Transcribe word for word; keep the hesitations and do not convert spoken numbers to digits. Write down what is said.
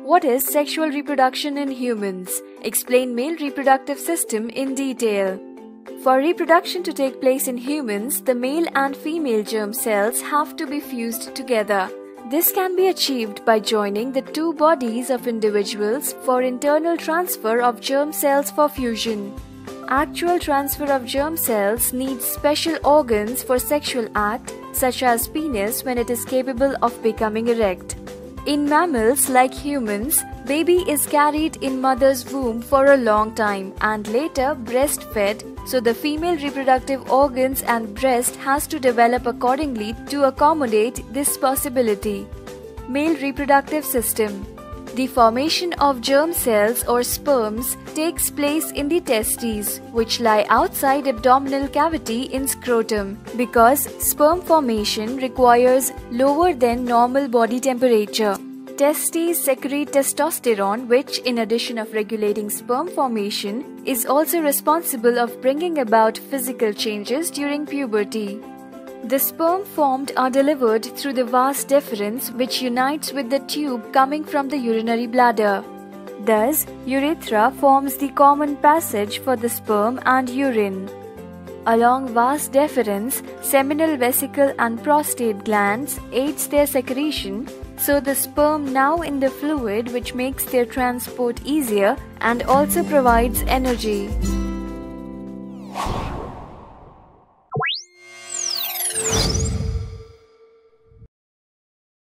What is sexual reproduction in humans? Explain male reproductive system in detail. For reproduction to take place in humans, the male and female germ cells have to be fused together. This can be achieved by joining the two bodies of individuals for internal transfer of germ cells for fusion. Actual transfer of germ cells needs special organs for sexual act, such as penis when it is capable of becoming erect. In mammals like humans, baby is carried in mother's womb for a long time and later breastfed, so the female reproductive organs and breast has to develop accordingly to accommodate this possibility. Male reproductive system. The formation of germ cells or sperms takes place in the testes, which lie outside abdominal cavity in scrotum, because sperm formation requires lower than normal body temperature. Testes secrete testosterone, which, in addition of regulating sperm formation, is also responsible of bringing about physical changes during puberty. The sperm formed are delivered through the vas deferens, which unites with the tube coming from the urinary bladder. Thus, urethra forms the common passage for the sperm and urine. Along vas deferens, seminal vesicle and prostate glands aids their secretion, so the sperm now in the fluid, which makes their transport easier and also provides energy.